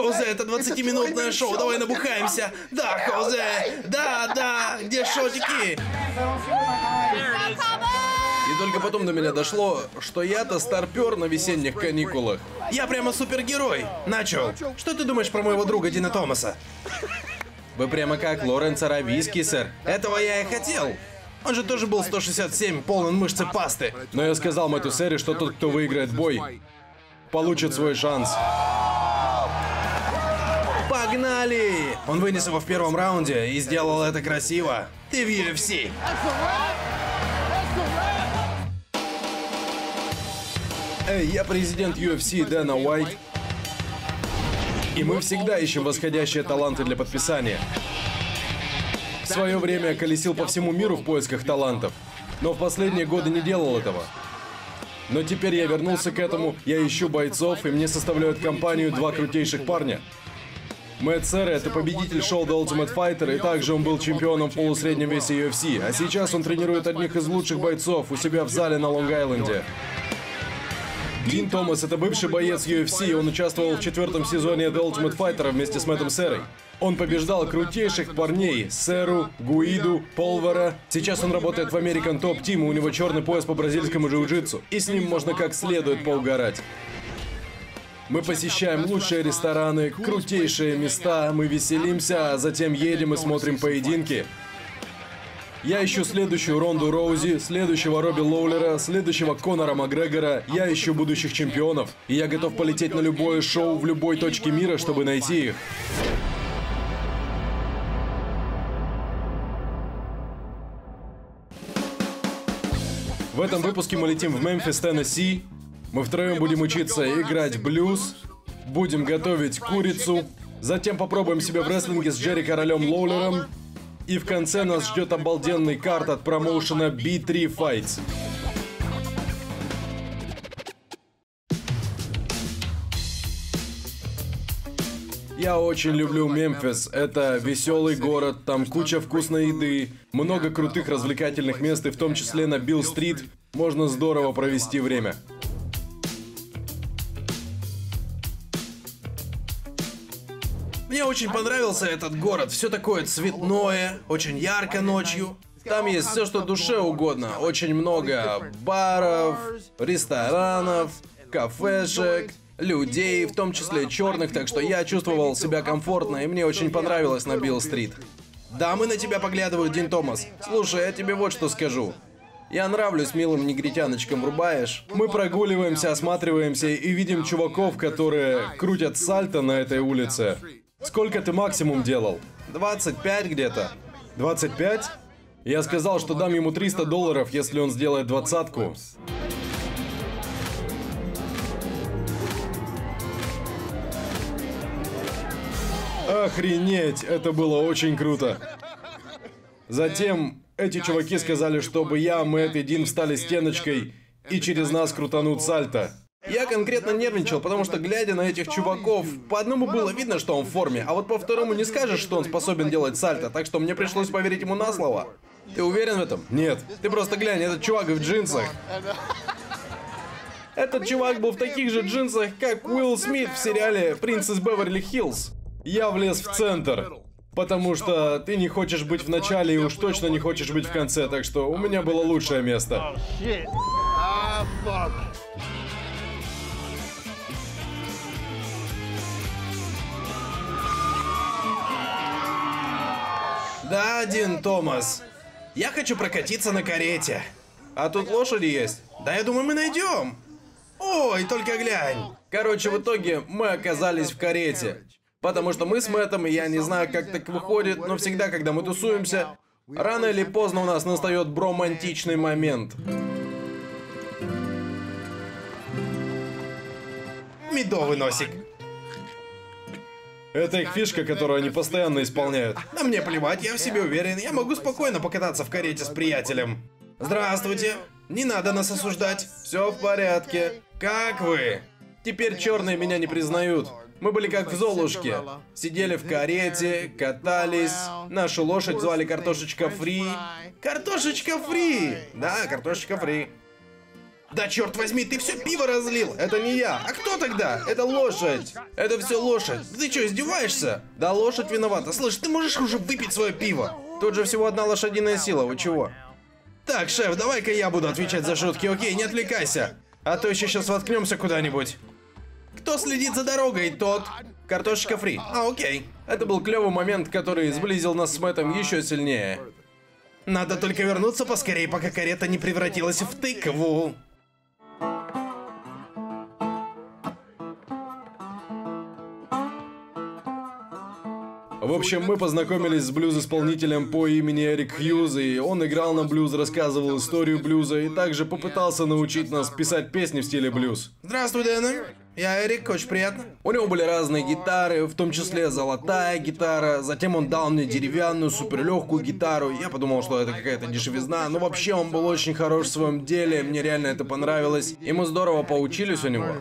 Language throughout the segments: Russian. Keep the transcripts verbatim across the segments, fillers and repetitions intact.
Хоузе, это двадцатиминутное шоу, давай набухаемся. Да, Хоузе, да, да, где шотики? И только потом до меня дошло, что я-то старпер на весенних каникулах. Я прямо супергерой. Начал. Что ты думаешь про моего друга Дина Томаса? Вы прямо как Лоренс Аравийский, сэр. Этого я и хотел. Он же тоже был сто шестьдесят семь, полон мышцы пасты. Но я сказал Мэтту Сэри, что тот, кто выиграет бой, получит свой шанс. Погнали! Он вынес его в первом раунде и сделал это красиво. Ты в ю эф си. Эй, я президент ю эф си Дэна Уайт. И мы всегда ищем восходящие таланты для подписания. В свое время я колесил по всему миру в поисках талантов, но в последние годы не делал этого. Но теперь я вернулся к этому, я ищу бойцов, и мне составляют компанию два крутейших парня. Мэтт Сэри — это победитель шоу The Ultimate Fighter, и также он был чемпионом в полусреднем весе ю эф си, а сейчас он тренирует одних из лучших бойцов у себя в зале на Лонг-Айленде. Дин Томас — это бывший боец ю эф си, и он участвовал в четвертом сезоне The Ultimate Fighter вместе с Мэттом Сэрой. Он побеждал крутейших парней — Сэру, Гуиду, Полвара. Сейчас он работает в American Top Team, и у него черный пояс по бразильскому джиу-джитсу. И с ним можно как следует поугарать. Мы посещаем лучшие рестораны, крутейшие места, мы веселимся, а затем едем и смотрим поединки. Я ищу следующую Ронду Роузи, следующего Робби Лоулера, следующего Конора Макгрегора. Я ищу будущих чемпионов. И я готов полететь на любое шоу в любой точке мира, чтобы найти их. В этом выпуске мы летим в Мемфис, Теннесси. Мы втроем будем учиться играть блюз, будем готовить курицу, затем попробуем себя в рестлинге с Джерри Королем Лоулером, и в конце нас ждет обалденный карт от промоушена би три Fights. Я очень люблю Мемфис. Это веселый город, там куча вкусной еды, много крутых развлекательных мест, и в том числе на Билл-стрит можно здорово провести время. Мне очень понравился этот город. Все такое цветное, очень ярко ночью. Там есть все, что душе угодно. Очень много баров, ресторанов, кафешек, людей, в том числе черных, так что я чувствовал себя комфортно, и мне очень понравилось на Билл-стрит. Дамы на тебя поглядывают, Дин Томас. Слушай, я тебе вот что скажу. Я нравлюсь милым негритяночкам, врубаешь? Мы прогуливаемся, осматриваемся и видим чуваков, которые крутят сальто на этой улице. Сколько ты максимум делал? двадцать пять где-то. двадцать пять? Я сказал, что дам ему триста долларов, если он сделает двадцатку. Охренеть, это было очень круто. Затем эти чуваки сказали, чтобы я, Мэтт и Дин встали стеночкой и через нас крутанут сальто. Я конкретно нервничал, потому что, глядя на этих чуваков, по одному было видно, что он в форме, а вот по второму не скажешь, что он способен делать сальто, так что мне пришлось поверить ему на слово. Ты уверен в этом? Нет. Ты просто глянь, этот чувак в джинсах. Этот чувак был в таких же джинсах, как Уилл Смит в сериале «Принц из Беверли-Хиллз». Я влез в центр, потому что ты не хочешь быть в начале и уж точно не хочешь быть в конце, так что у меня было лучшее место. Да, Дин Томас. Я хочу прокатиться на карете. А тут лошади есть? Да, я думаю, мы найдем. Ой, только глянь. Короче, в итоге мы оказались в карете. Потому что мы с Мэттом, и я не знаю, как так выходит, но всегда, когда мы тусуемся, рано или поздно у нас настает бромантичный момент. Медовый носик. Это их фишка, которую они постоянно исполняют. Да мне плевать, я в себе уверен, я могу спокойно покататься в карете с приятелем. Здравствуйте. Не надо нас осуждать. Все в порядке. Как вы? Теперь черные меня не признают. Мы были как в Золушке. Сидели в карете, катались. Нашу лошадь звали Картошечка Фри. Картошечка Фри! Да, Картошечка Фри. Да черт возьми, ты все пиво разлил! Это не я! А кто тогда? Это лошадь! Это все лошадь! Ты что, издеваешься? Да лошадь виновата. Слышь, ты можешь уже выпить свое пиво? Тут же всего одна лошадиная сила, вы чего? Так, шеф, давай-ка я буду отвечать за шутки, окей? Не отвлекайся. А то еще сейчас воткнемся куда-нибудь. Кто следит за дорогой, тот... Картошечка фри. А, окей. Это был клевый момент, который сблизил нас с Мэттом еще сильнее. Надо только вернуться поскорее, пока карета не превратилась в тыкву. В общем, мы познакомились с блюз-исполнителем по имени Эрик Хьюз, и он играл на блюз, рассказывал историю блюза и также попытался научить нас писать песни в стиле блюз. Здравствуй, Дэн. Я Эрик, очень приятно. У него были разные гитары, в том числе золотая гитара, затем он дал мне деревянную суперлегкую гитару, я подумал, что это какая-то дешевизна, но вообще он был очень хорош в своем деле, мне реально это понравилось, и мы здорово поучились у него.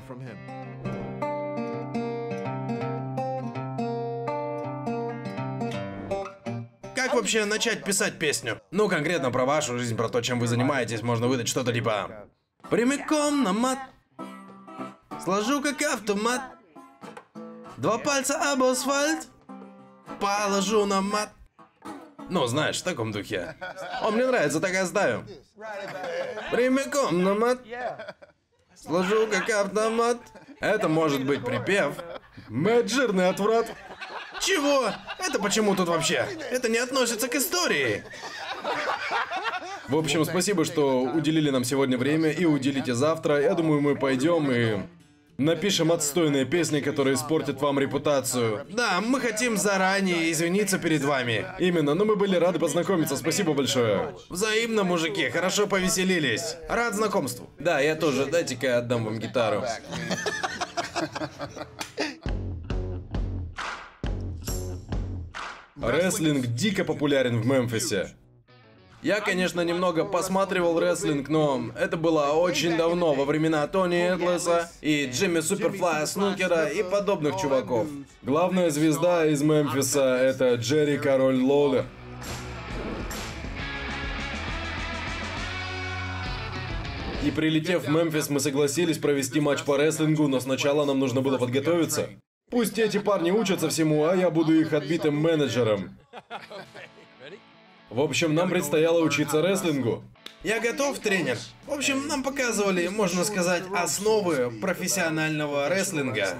Как вообще начать писать песню? Ну, конкретно про вашу жизнь, про то, чем вы занимаетесь, можно выдать что-то типа... Прямиком на мат. Сложу как автомат. Два пальца об асфальт. Положу на мат. Ну, знаешь, в таком духе. О, мне нравится, так и оставим. Прямиком на мат. Сложу как автомат. Это может быть припев. Мэтт жирный отврат. Чего? Это почему тут вообще? Это не относится к истории. В общем, спасибо, что уделили нам сегодня время и уделите завтра. Я думаю, мы пойдем и напишем отстойные песни, которые испортят вам репутацию. Да, мы хотим заранее извиниться перед вами. Именно, но мы были рады познакомиться, спасибо большое. Взаимно, мужики, хорошо повеселились. Рад знакомству. Да, я тоже, дайте-ка я отдам вам гитару. Рестлинг дико популярен в Мемфисе. Я, конечно, немного посматривал рестлинг, но это было очень давно, во времена Тони Эдлеса и Джимми Суперфлая Снукера и подобных чуваков. Главная звезда из Мемфиса — это Джерри Король Лоллер. И прилетев в Мемфис, мы согласились провести матч по рестлингу, но сначала нам нужно было подготовиться. Пусть эти парни учатся всему, а я буду их отбитым менеджером. В общем, нам предстояло учиться рестлингу. Я готов, тренер. В общем, нам показывали, можно сказать, основы профессионального рестлинга.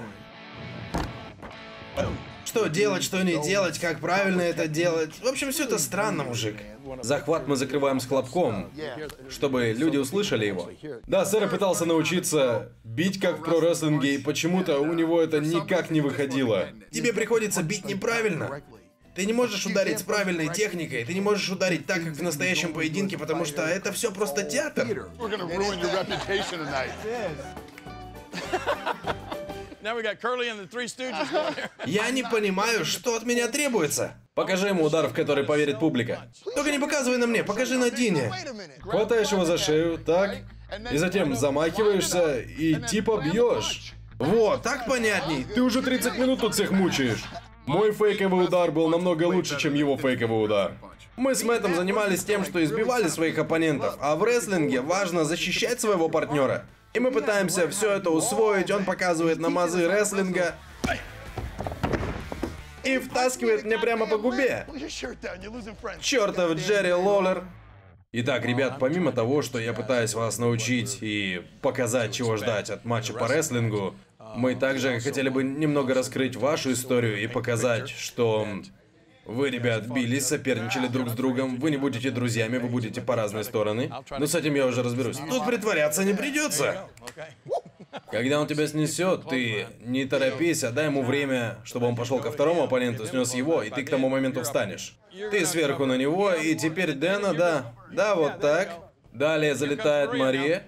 Что делать, что не делать, как правильно это делать. В общем, все это странно, мужик. Захват мы закрываем с хлопком, чтобы люди услышали его. Да, сэр пытался научиться бить как в про-рестлинге, и почему-то у него это никак не выходило. Тебе приходится бить неправильно. Ты не можешь ударить с правильной техникой, ты не можешь ударить так, как в настоящем поединке, потому что это все просто театр. Я не понимаю, что от меня требуется. Покажи ему удар, в который поверит публика. Только не показывай на мне, покажи на Дине. Хватаешь его за шею, так, и затем замахиваешься и типа бьешь. Вот, так понятней. Ты уже тридцать минут тут всех мучаешь. Мой фейковый удар был намного лучше, чем его фейковый удар. Мы с Мэттом занимались тем, что избивали своих оппонентов, а в рестлинге важно защищать своего партнера. И мы пытаемся все это усвоить, он показывает нам азы рестлинга и втаскивает мне прямо по губе. Чертов Джерри Лоллер. Итак, ребят, помимо того, что я пытаюсь вас научить и показать, чего ждать от матча по рестлингу, мы также хотели бы немного раскрыть вашу историю и показать, что вы, ребят, бились, соперничали друг с другом, вы не будете друзьями, вы будете по разные стороны. Но с этим я уже разберусь. Тут притворяться не придется. Когда он тебя снесет, ты не торопись, а дай ему время, чтобы он пошел ко второму оппоненту, снес его, и ты к тому моменту встанешь. Ты сверху на него, и теперь Дэна, да, да, вот так. Далее залетает Мария.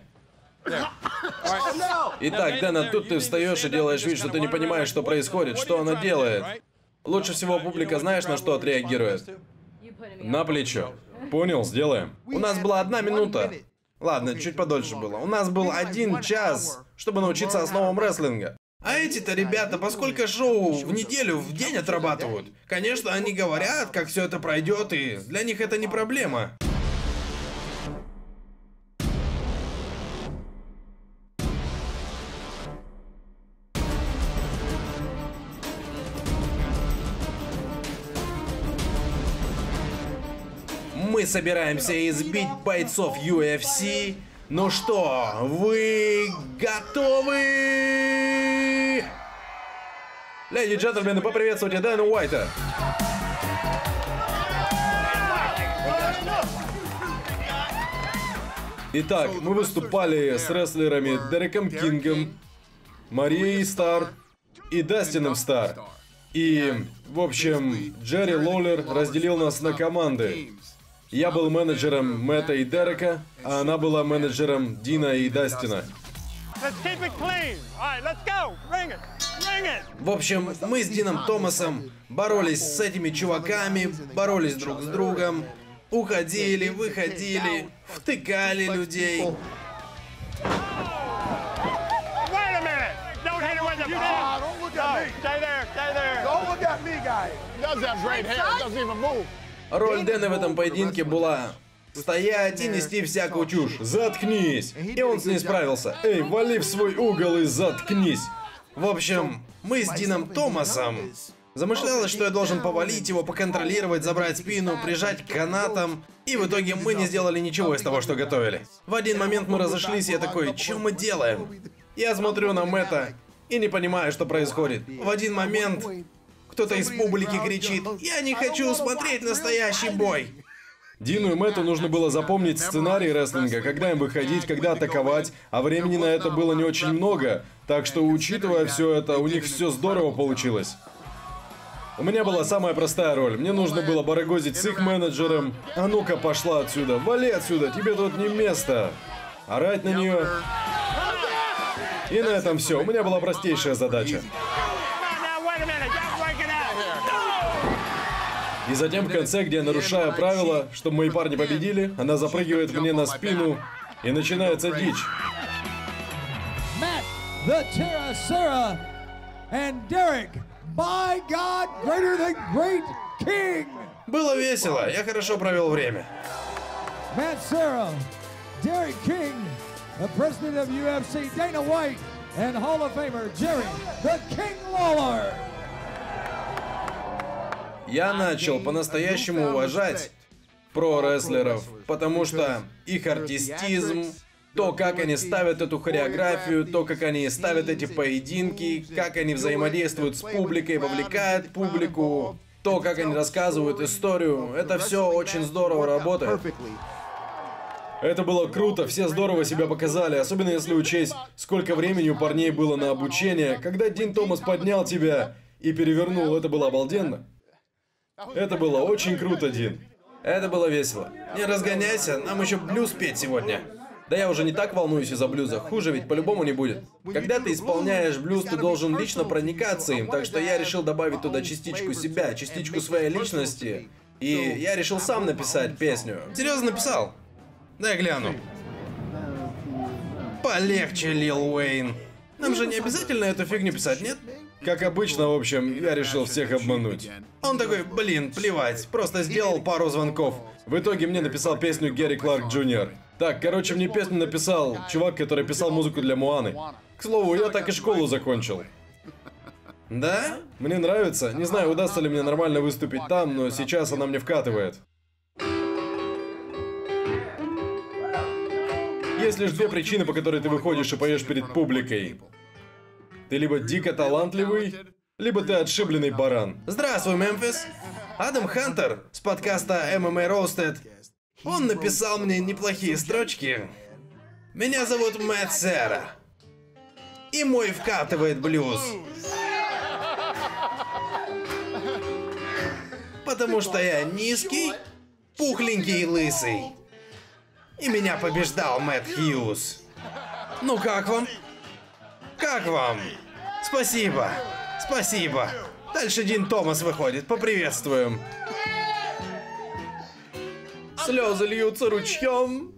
Итак, Дэна, тут ты встаешь и делаешь вид, что ты не понимаешь, что происходит, что она делает. Лучше всего публика, знаешь, на что отреагирует? На плечо. Понял, сделаем. У нас была одна минута. Ладно, чуть подольше было. У нас был один час, чтобы научиться основам рестлинга. А эти-то ребята, поскольку шоу в неделю, в день отрабатывают. Конечно, они говорят, как все это пройдет, и для них это не проблема. Мы собираемся избить бойцов ю эф си. Ну что, вы готовы? Леди и джентльмены, поприветствуйте Дэна Уайта. Итак, мы выступали с рестлерами Дереком Кингом, Марией Стар и Дастином Стар. И, в общем, Джерри Лоллер разделил нас на команды. Я был менеджером Мэтта и Дерека, а она была менеджером Дина и Дастина. В общем, мы с Дином Томасом боролись с этими чуваками, боролись друг с другом, уходили, выходили, втыкали людей. Роль Дэна в этом поединке была стоять и нести всякую чушь. Заткнись! И он с ней справился. Эй, вали в свой угол и заткнись! В общем, мы с Дином Томасом замышлялось, что я должен повалить его, поконтролировать, забрать спину, прижать к канатам. И в итоге мы не сделали ничего из того, что готовили. В один момент мы разошлись, и я такой, что мы делаем? Я смотрю на Мэтта и не понимаю, что происходит. В один момент кто-то из публики кричит: «Я не хочу смотреть настоящий бой!» Дину и Мэтту нужно было запомнить сценарий рестлинга, когда им выходить, когда атаковать, а времени на это было не очень много, так что, учитывая все это, у них все здорово получилось. У меня была самая простая роль. Мне нужно было барагозить с их менеджером. А ну-ка, пошла отсюда, вали отсюда, тебе тут не место. Орать на нее. И на этом все. У меня была простейшая задача. И затем в конце, где я нарушаю правила, чтобы мои парни победили, она запрыгивает мне на спину, и начинается дичь. Matt, the Terra and Derek, by God, greater than great king. Было весело, я хорошо провел время. Matt Serra, Derek King, the president of ю эф си, Dana White, and Hall of Famer Jerry, the King Lawler. Я начал по-настоящему уважать про-рестлеров, потому что их артистизм, то, как они ставят эту хореографию, то, как они ставят эти поединки, как они взаимодействуют с публикой, вовлекают публику, то, как они рассказывают историю, это все очень здорово работает. Это было круто, все здорово себя показали, особенно если учесть, сколько времени у парней было на обучение. Когда Дин Томас поднял тебя и перевернул, это было обалденно. Это было очень круто, Дин. Это было весело. Не разгоняйся, нам еще блюз петь сегодня. Да я уже не так волнуюсь из-за блюза, хуже ведь по-любому не будет. Когда ты исполняешь блюз, ты должен лично проникаться им, так что я решил добавить туда частичку себя, частичку своей личности. И я решил сам написать песню. Серьезно написал? Дай гляну. Полегче, Лил Уэйн. Нам же не обязательно эту фигню писать, нет? Как обычно, в общем, я решил всех обмануть. Он такой, блин, плевать, просто сделал пару звонков. В итоге мне написал песню Гэри Кларк Джуниор Так, короче, мне песню написал чувак, который писал музыку для Моаны. К слову, я так и школу закончил. Да? Мне нравится. Не знаю, удастся ли мне нормально выступить там, но сейчас она мне вкатывает. Есть лишь две причины, по которой ты выходишь и поешь перед публикой. Ты либо дико талантливый, либо ты отшибленный баран. Здравствуй, Мемфис. Адам Хантер с подкаста эм эм а Roasted. Он написал мне неплохие строчки. Меня зовут Мэтт Серра. И мой вкатывает блюз. Потому что я низкий, пухленький и лысый. И меня побеждал Мэтт Хьюз. Ну как вам? Как вам? Спасибо. Спасибо. Дальше Дин Томас выходит. Поприветствуем. Слезы льются ручьем,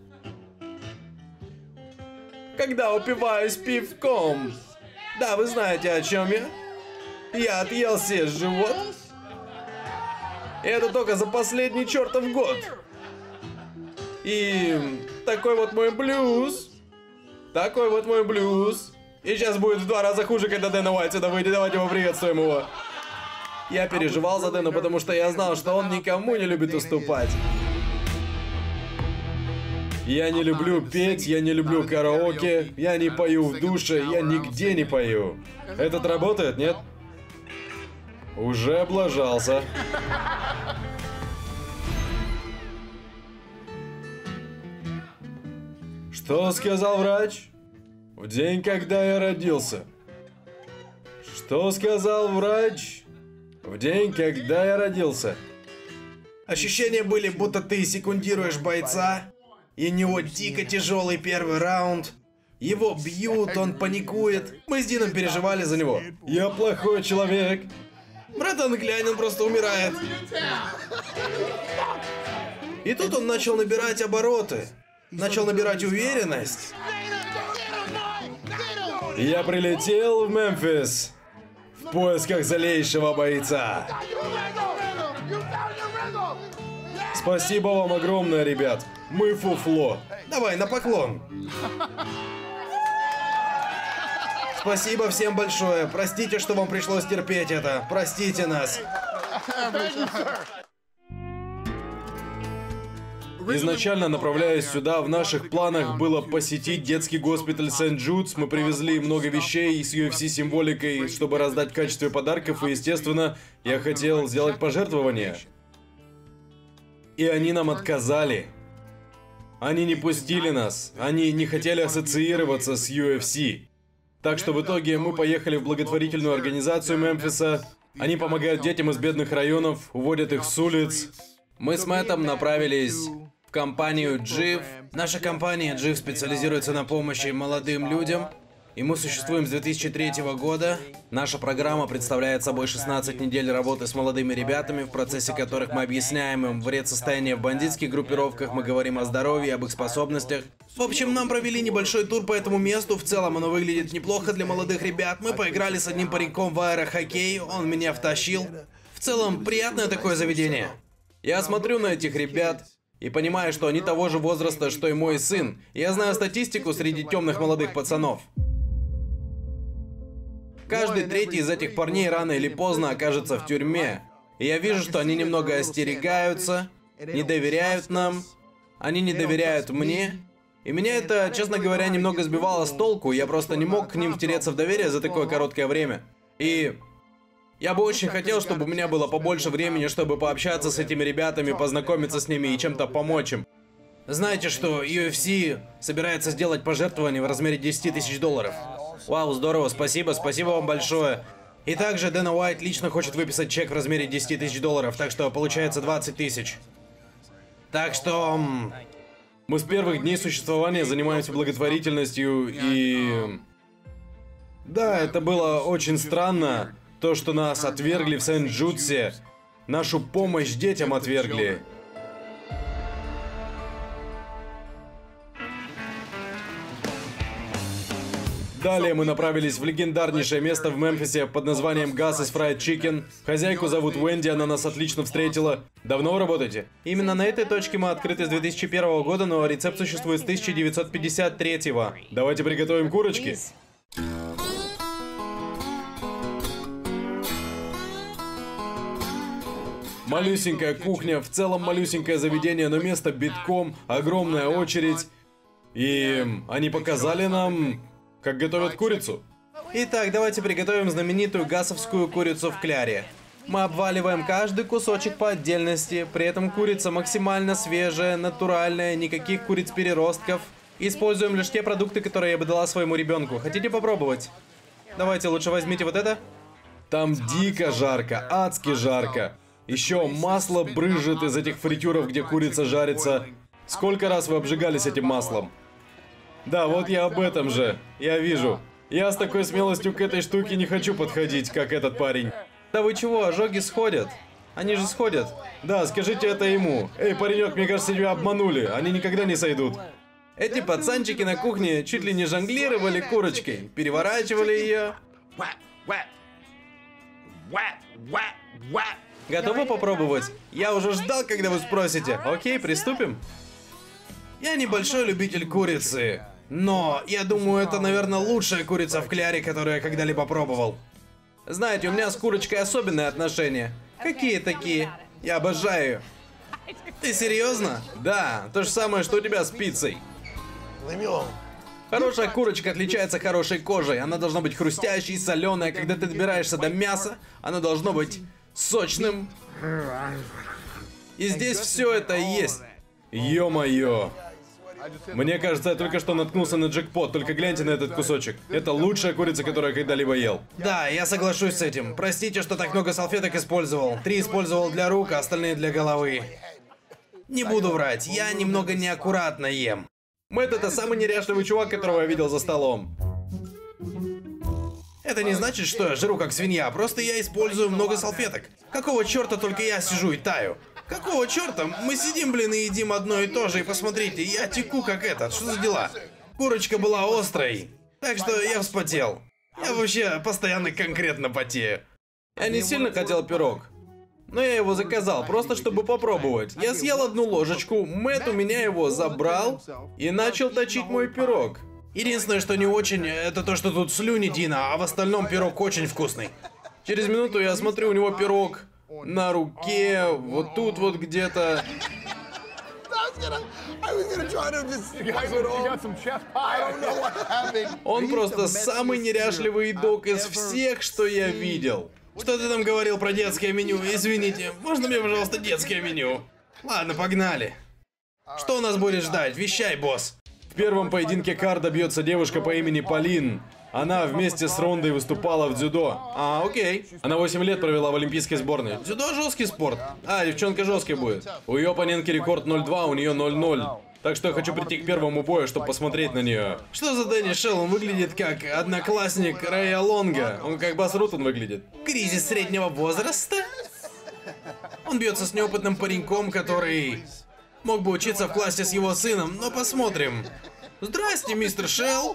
когда упиваюсь пивком. Да, вы знаете, о чем я. Я отъел себе живот. И это только за последний чертов год. И такой вот мой блюз. Такой вот мой блюз. И сейчас будет в два раза хуже, когда Дэна Уайт сюда выйдет. Давайте поприветствуем его. Я переживал за Дэна, потому что я знал, что он никому не любит уступать. Я не люблю петь, я не люблю караоке, я не пою в душе, я нигде не пою. Этот работает, нет? Уже облажался. Что сказал врач? В день, когда я родился. Что сказал врач? В день, когда я родился. Ощущения были, будто ты секундируешь бойца, и у него дико тяжелый первый раунд. Его бьют, он паникует. Мы с Дином переживали за него. Я плохой человек. Братан, глянь, он просто умирает. И тут он начал набирать обороты. Начал набирать уверенность. Я прилетел в Мемфис в поисках злейшего бойца. Спасибо вам огромное, ребят. Мы фуфло. Давай, на поклон. Спасибо всем большое. Простите, что вам пришлось терпеть это. Простите нас. Изначально, направляясь сюда, в наших планах было посетить детский госпиталь Сент-Джудс. Мы привезли много вещей с ю эф си символикой, чтобы раздать в качестве подарков. И, естественно, я хотел сделать пожертвование. И они нам отказали. Они не пустили нас. Они не хотели ассоциироваться с ю эф си. Так что в итоге мы поехали в благотворительную организацию Мемфиса. Они помогают детям из бедных районов, уводят их с улиц. Мы с Мэттом направились в компанию джив. Наша компания джив специализируется на помощи молодым людям. И мы существуем с две тысячи третьего года. Наша программа представляет собой шестнадцать недель работы с молодыми ребятами, в процессе которых мы объясняем им вред состояния в бандитских группировках, мы говорим о здоровье, об их способностях. В общем, нам провели небольшой тур по этому месту. В целом оно выглядит неплохо для молодых ребят. Мы поиграли с одним пареньком в аэрохоккей, он меня втащил. В целом, приятное такое заведение. Я смотрю на этих ребят и понимаю, что они того же возраста, что и мой сын. Я знаю статистику среди темных молодых пацанов. Каждый третий из этих парней рано или поздно окажется в тюрьме. И я вижу, что они немного остерегаются, не доверяют нам, они не доверяют мне. И меня это, честно говоря, немного сбивало с толку. Я просто не мог к ним втереться в доверие за такое короткое время. И я бы очень хотел, чтобы у меня было побольше времени, чтобы пообщаться с этими ребятами, познакомиться с ними и чем-то помочь им. Знаете, что ю эф си собирается сделать пожертвование в размере десяти тысяч долларов? Вау, здорово, спасибо, спасибо вам большое. И также Дэна Уайт лично хочет выписать чек в размере десяти тысяч долларов, так что получается двадцать тысяч. Так что... Мы с первых дней существования занимаемся благотворительностью, и... Да, это было очень странно, то, что нас отвергли в Сент-Джудсе, нашу помощь детям отвергли. Далее мы направились в легендарнейшее место в Мемфисе под названием Gus's Fried Chicken. Хозяйку зовут Уэнди, она нас отлично встретила. Давно вы работаете? Именно на этой точке мы открыты с две тысячи первого года, но рецепт существует с тысяча девятьсот пятьдесят третьего. Давайте приготовим курочки. Малюсенькая кухня, в целом малюсенькое заведение, но место битком, огромная очередь. И они показали нам, как готовят курицу. Итак, давайте приготовим знаменитую гасовскую курицу в кляре. Мы обваливаем каждый кусочек по отдельности, при этом курица максимально свежая, натуральная, никаких куриц-переростков. Используем лишь те продукты, которые я бы дала своему ребенку. Хотите попробовать? Давайте лучше возьмите вот это. Там дико жарко, адски жарко. Еще масло брызжет из этих фритюров, где курица жарится. Сколько раз вы обжигались этим маслом? Да, вот я об этом же. Я вижу. Я с такой смелостью к этой штуке не хочу подходить, как этот парень. Да вы чего, ожоги сходят. Они же сходят. Да, скажите это ему. Эй, паренек, мне кажется, тебя обманули. Они никогда не сойдут. Эти пацанчики на кухне чуть ли не жонглировали курочкой. Переворачивали ее. Готовы попробовать? Я уже ждал, когда вы спросите. Окей, приступим? Я небольшой любитель курицы. Но я думаю, это, наверное, лучшая курица в кляре, которую я когда-либо пробовал. Знаете, у меня с курочкой особенные отношения. Какие такие? Я обожаю ее. Ты серьезно? Да, то же самое, что у тебя с пиццей. Хорошая курочка отличается хорошей кожей. Она должна быть хрустящей, соленая. Когда ты добираешься до мяса, оно должно быть сочным. И здесь все это есть. Ё-моё. Мне кажется, я только что наткнулся на джекпот, только гляньте на этот кусочек. Это лучшая курица, которую я когда-либо ел. Да, я соглашусь с этим. Простите, что так много салфеток использовал. Три использовал для рук, а остальные для головы. Не буду врать, я немного неаккуратно ем. Мэтт — это самый неряшливый чувак, которого я видел за столом. Это не значит, что я жру как свинья, просто я использую много салфеток. Какого черта только я сижу и таю? Какого черта? Мы сидим, блин, и едим одно и то же, и посмотрите, я теку как этот, что за дела? Курочка была острой, так что я вспотел. Я вообще постоянно конкретно потею. Я не сильно хотел пирог, но я его заказал, просто чтобы попробовать. Я съел одну ложечку, Мэтт у меня его забрал и начал точить мой пирог. Единственное, что не очень, это то, что тут слюни Дина, а в остальном пирог очень вкусный. Через минуту я смотрю, у него пирог на руке, вот тут вот где-то. Он просто самый неряшливый едок из всех, что я видел. Что ты там говорил про детское меню? Извините, можно мне, пожалуйста, детское меню? Ладно, погнали. Что нас будет ждать? Вещай, босс. В первом поединке карда бьется девушка по имени Полин. Она вместе с Рондой выступала в дзюдо. А, окей. Она восемь лет провела в олимпийской сборной. Дзюдо жесткий спорт. А, девчонка жесткий будет. У ее оппонентки рекорд ноль два, у нее ноль ноль. Так что я хочу прийти к первому бою, чтобы посмотреть на нее. Что за Дэнни Шелл? Он выглядит как одноклассник Рэя Лонга. Он как Бас Рутон выглядит. Кризис среднего возраста? Он бьется с неопытным пареньком, который мог бы учиться в классе с его сыном, но посмотрим. Здрасте, мистер Шелл.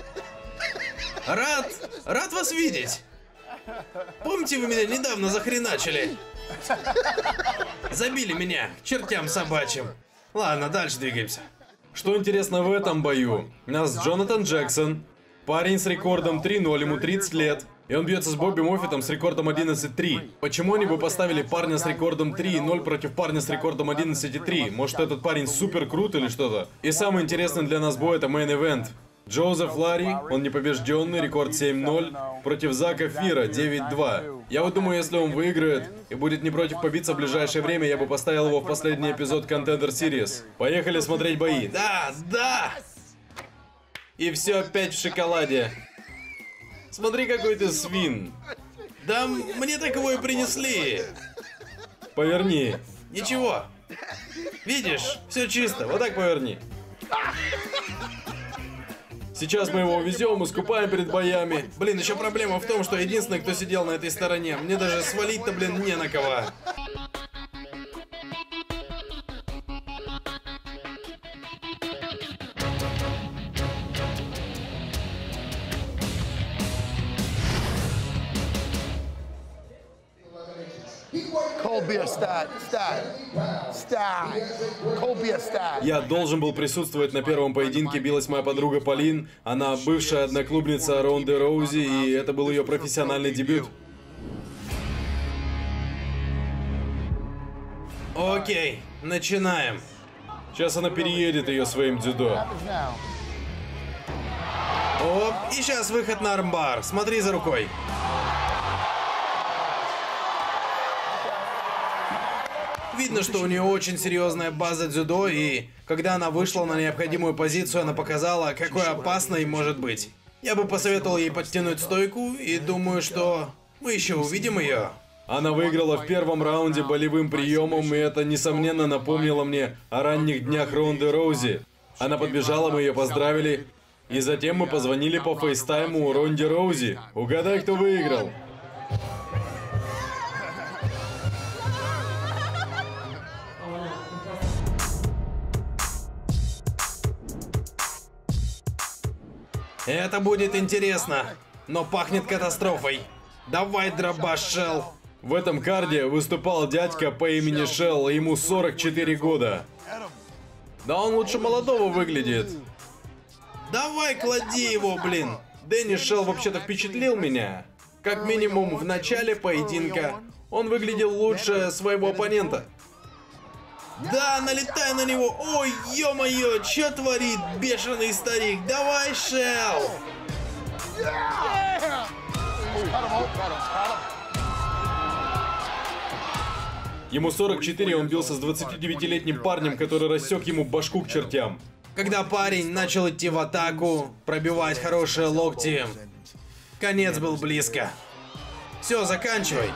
Рад, рад вас видеть. Помните, вы меня недавно захреначили? Забили меня, к чертям собачьим. Ладно, дальше двигаемся. Что интересно в этом бою? У нас Джонатан Джексон, парень с рекордом три ноль, ему тридцать лет. И он бьется с Бобби Моффитом с рекордом одиннадцать три. Почему они бы поставили парня с рекордом три ноль против парня с рекордом одиннадцать три? Может, этот парень супер крут или что-то? И самый интересный для нас бой — это мейн-эвент. Джозеф Ларри, он непобежденный, рекорд семь ноль, против Зака Фира, девять два. Я вот думаю, если он выиграет и будет не против побиться в ближайшее время, я бы поставил его в последний эпизод Contender Series. Поехали смотреть бои. Да, да! И все опять в шоколаде. Смотри, какой ты свин. Да мне так его и принесли. Поверни. Ничего. Видишь, все чисто. Вот так поверни. Сейчас мы его увезем, искупаем перед боями. Блин, еще проблема в том, что единственный, кто сидел на этой стороне. Мне даже свалить-то, блин, не на кого. Я должен был присутствовать на первом поединке, билась моя подруга Полин. Она бывшая одноклубница Ронды Роузи, и это был ее профессиональный дебют. Окей, начинаем. Сейчас она переедет ее своим дзюдо. Оп, и сейчас выход на армбар. Смотри за рукой. Видно, что у нее очень серьезная база дзюдо, и когда она вышла на необходимую позицию, она показала, какой опасной может быть. Я бы посоветовал ей подтянуть стойку, и думаю, что мы еще увидим ее. Она выиграла в первом раунде болевым приемом, и это, несомненно, напомнило мне о ранних днях Ронды Роузи. Она подбежала, мы ее поздравили, и затем мы позвонили по фейстайму Ронде Роузи. Угадай, кто выиграл. Это будет интересно, но пахнет катастрофой. Давай, дробаш, Шелл. В этом карде выступал дядька по имени Шелл, ему сорок четыре года. Да он лучше молодого выглядит. Давай, клади его, блин. Дэнни Шелл вообще-то впечатлил меня. Как минимум, в начале поединка он выглядел лучше своего оппонента. Да, налетай на него. Ой, ё-моё, чё творит бешеный старик? Давай, Шел. Ему сорок четыре, он бился с двадцатидевятилетним парнем, который рассек ему башку к чертям. Когда парень начал идти в атаку, пробивать хорошие локти, конец был близко. Все, заканчивай.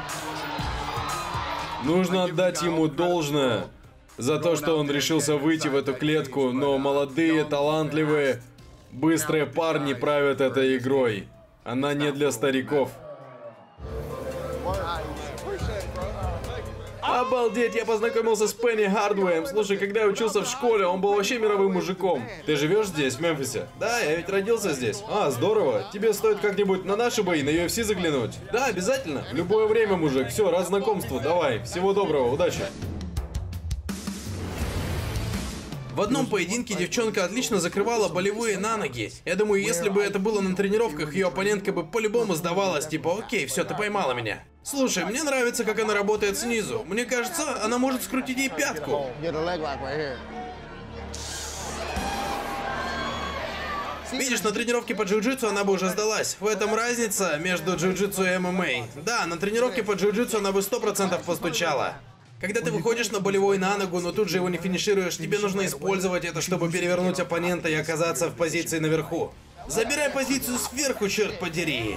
Нужно отдать ему должное за то, что он решился выйти в эту клетку, но молодые, талантливые, быстрые парни правят этой игрой. Она не для стариков. Обалдеть, я познакомился с Пенни Хардуэем. Слушай, когда я учился в школе, он был вообще мировым мужиком. Ты живешь здесь, в Мемфисе? Да, я ведь родился здесь. А, здорово. Тебе стоит как-нибудь на наши бои, на ю эф си заглянуть. Да, обязательно. В любое время, мужик. Все, рад знакомству. Давай. Всего доброго, удачи. В одном поединке девчонка отлично закрывала болевые на ноги. Я думаю, если бы это было на тренировках, ее оппонентка бы по-любому сдавалась, типа, окей, все, ты поймала меня. Слушай, мне нравится, как она работает снизу. Мне кажется, она может скрутить ей пятку. Видишь, на тренировке по джиу-джитсу она бы уже сдалась. В этом разница между джиу-джитсу и эм эм а. Да, на тренировке по джиу-джитсу она бы сто процентов постучала. Когда ты выходишь на болевой на ногу, но тут же его не финишируешь, тебе нужно использовать это, чтобы перевернуть оппонента и оказаться в позиции наверху. Забирай позицию сверху, черт подери.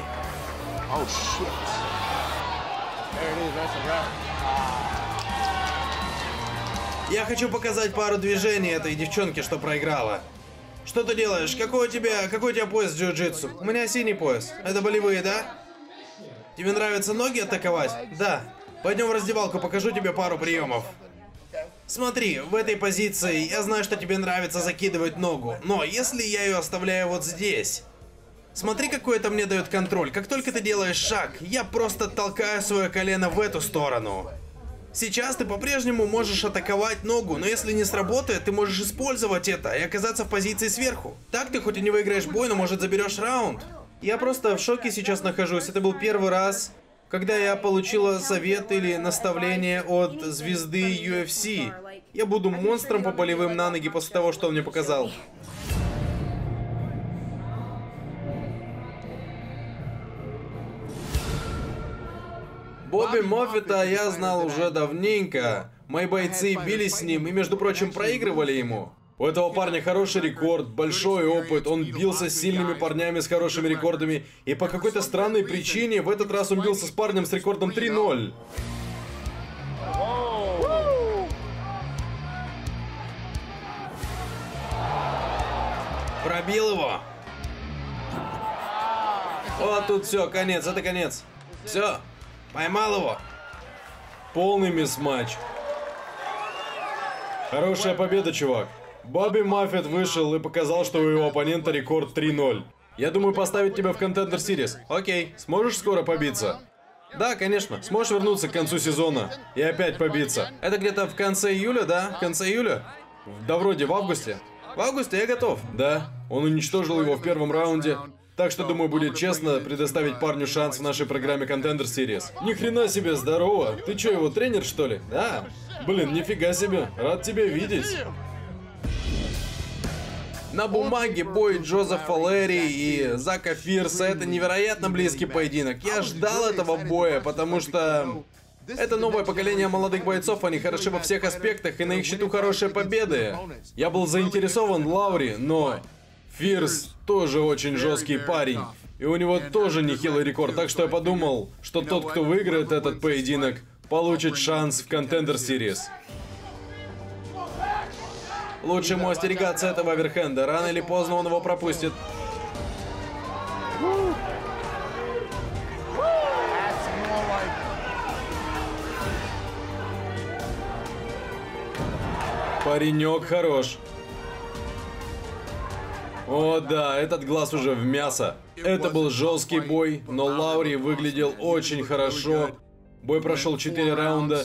Я хочу показать пару движений этой девчонке, что проиграла. Что ты делаешь? Какой у тебя, какой у тебя пояс в джиу-джитсу? У меня синий пояс. Это болевые, да? Тебе нравится ноги атаковать? Да. Пойдем в раздевалку, покажу тебе пару приемов. Смотри, в этой позиции я знаю, что тебе нравится закидывать ногу, но если я ее оставляю вот здесь... Смотри, какой это мне дает контроль. Как только ты делаешь шаг, я просто толкаю свое колено в эту сторону. Сейчас ты по-прежнему можешь атаковать ногу, но если не сработает, ты можешь использовать это и оказаться в позиции сверху. Так ты хоть и не выиграешь бой, но может заберешь раунд. Я просто в шоке сейчас нахожусь. Это был первый раз, когда я получила совет или наставление от звезды ю эф си. Я буду монстром по болевым на ноги после того, что он мне показал. Бобби Моффета я знал уже давненько. Мои бойцы бились с ним и, между прочим, проигрывали ему. У этого парня хороший рекорд, большой опыт, он бился с сильными парнями с хорошими рекордами, и по какой-то странной причине в этот раз он бился с парнем с рекордом три ноль. Пробил его. Вот тут все, конец, это конец. Все, поймал его. Полный мисс-матч. Хорошая победа, чувак. Бобби Моффет вышел и показал, что у его оппонента рекорд три ноль. Я думаю поставить тебя в Contender Series. Окей, сможешь скоро побиться? Да, конечно. Сможешь вернуться к концу сезона и опять побиться. Это где-то в конце июля, да? В конце июля? Да вроде в августе. В августе я готов. Да, он уничтожил его в первом раунде. Так что, думаю, будет честно предоставить парню шанс в нашей программе Contender Series. Ни хрена себе, здорово. Ты что, его тренер, что ли? Да. Блин, нифига себе. Рад тебя видеть. На бумаге бой Джозефа Лэри и Зака Фирса — это невероятно близкий поединок. Я ждал этого боя, потому что это новое поколение молодых бойцов, они хороши во всех аспектах, и на их счету хорошие победы. Я был заинтересован в Лаури, но Фирс тоже очень жесткий парень, и у него тоже нехилый рекорд, так что я подумал, что тот, кто выиграет этот поединок, получит шанс в Contender Series. Лучше ему остерегаться этого оверхенда. Рано или поздно он его пропустит. Паренек хорош. О да, этот глаз уже в мясо. Это был жесткий бой, но Лаури выглядел очень хорошо. Бой прошел четыре раунда.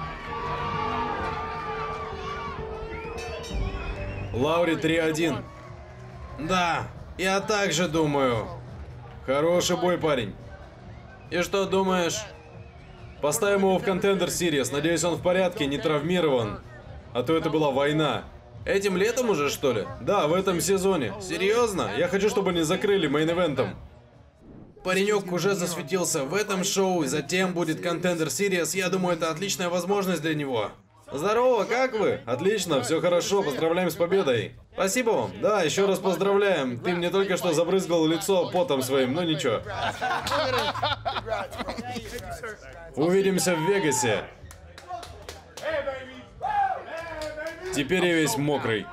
Лаури три один. Да, я также думаю. Хороший бой, парень. И что думаешь? Поставим его в Contender Series. Надеюсь, он в порядке, не травмирован. А то это была война. Этим летом уже, что ли? Да, в этом сезоне. Серьезно? Я хочу, чтобы они закрыли мейн-эвентом. Паренек уже засветился в этом шоу, и затем будет Contender Series. Я думаю, это отличная возможность для него. Здорово, как вы? Отлично, все хорошо, поздравляем с победой. Спасибо вам. Да, еще раз поздравляем. Ты мне только что забрызгал лицо потом своим, но ничего. Увидимся в Вегасе. Теперь я весь мокрый.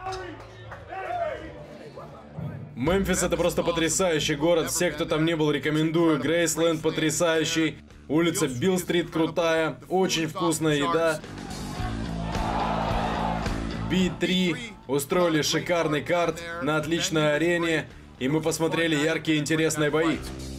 Мемфис — это просто потрясающий город. Все, кто там не был, рекомендую. Грейсленд потрясающий. Улица Билл-стрит крутая. Очень вкусная еда. би три устроили шикарный карт на отличной арене. И мы посмотрели яркие интересные бои.